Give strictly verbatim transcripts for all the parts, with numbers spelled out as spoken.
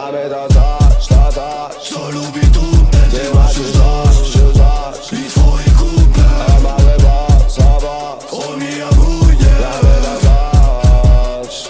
Mamy to coś, to coś, co lubi dumę. Ty masz już dość, już dość i twoi kumple. A mamy boss, o boss, omijam chujnie. mamy to coś.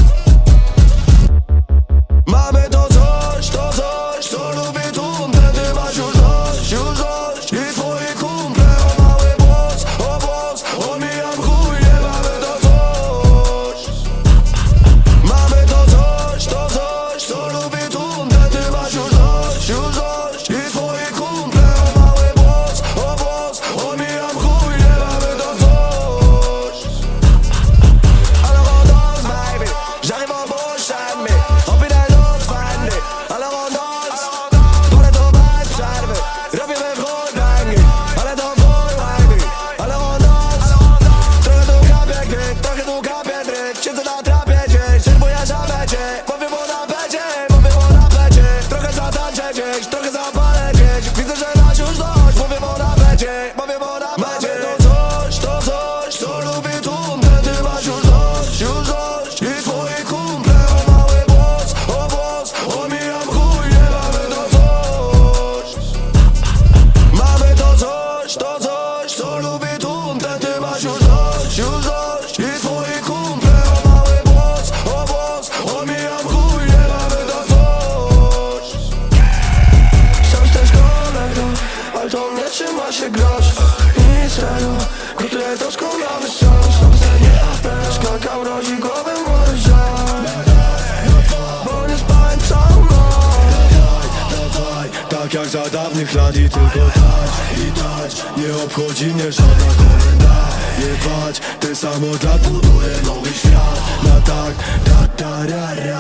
Mamy to coś, to coś, co lubi dumę. Ty masz już dość, już dość i twoi kumple. O mały boss, o boss, omijam chujnie. Mamy to coś. Mamy to coś, to coś, co lubi dumę. Ty masz już dość, już dość i twoi kumple. O mały boss, o boss, omijam chujnie. Mamy to coś. Alors on danse baby, j'arrive en prochaine mais rempli des doses fanny. Alors on danse, parle to bez przerwy, robimy wchód blangi. Ale to twój baby, alors on danse. Trochę tu kapie kwit, trochę tu kapie dryk. Siedzę na trapie gdzieś, serwuję żabecie. Powiem o napecie, powiem o napecie. Trochę zatańczę gdzieś, trochę zapalę gdzieś. Widzę, że masz już dość, powiem o napecie, powiem o napecie. Mamy to coś, to coś, co lubi dumę. Ty masz już dość, już dość i twoi kumple. O mały boss, o boss, omijam chujnie. Mamy to coś. Mamy to coś, to coś, co lubi dumę. Ty masz już dość, już dość i twoi kumple. O mały boss, o boss, omijam chujnie. Mamy to coś. Sam też kolego, ale to mnie trzyma się grosz. Nic tego, gotuję doskonały sos. Nie apel, skakał rozi głowę mój żal. Bo nie spałem całą noc. Dawaj, tak jak za dawnych lat i tylko dać, i dać. Nie obchodzi mnie żadna komenda. Jebać, ten sam od lat buduje nowy świat. Na tak, da, da, ra, ra.